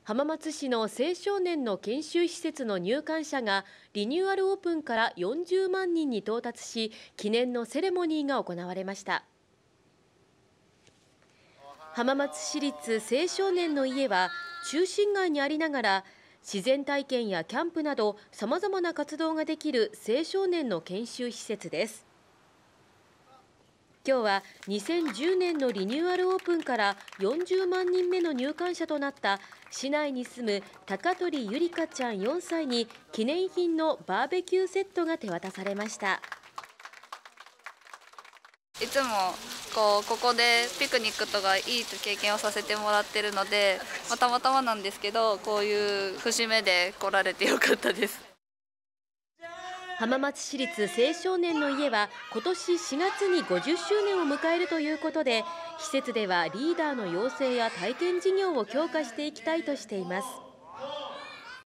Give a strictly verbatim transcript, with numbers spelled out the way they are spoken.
浜松市の青少年の研修施設の入館者がリニューアルオープンからよんじゅうまんにんに到達し、記念のセレモニーが行われました。浜松市立青少年の家は中心街にありながら、自然体験やキャンプなどさまざまな活動ができる青少年の研修施設です。今日はにせんじゅうねんのリニューアルオープンからよんじゅうまんにんめの入館者となった市内に住む高取ゆりかちゃんよんさいに記念品のバーベキューセットが手渡されました。 いつもこうここでピクニックとかいい経験をさせてもらってるので、まあ、たまたまなんですけど、こういう節目で来られてよかったです。 浜松市立青少年の家は今年しがつにごじゅっしゅうねんを迎えるということで、施設ではリーダーの養成や体験事業を強化していきたいとしています。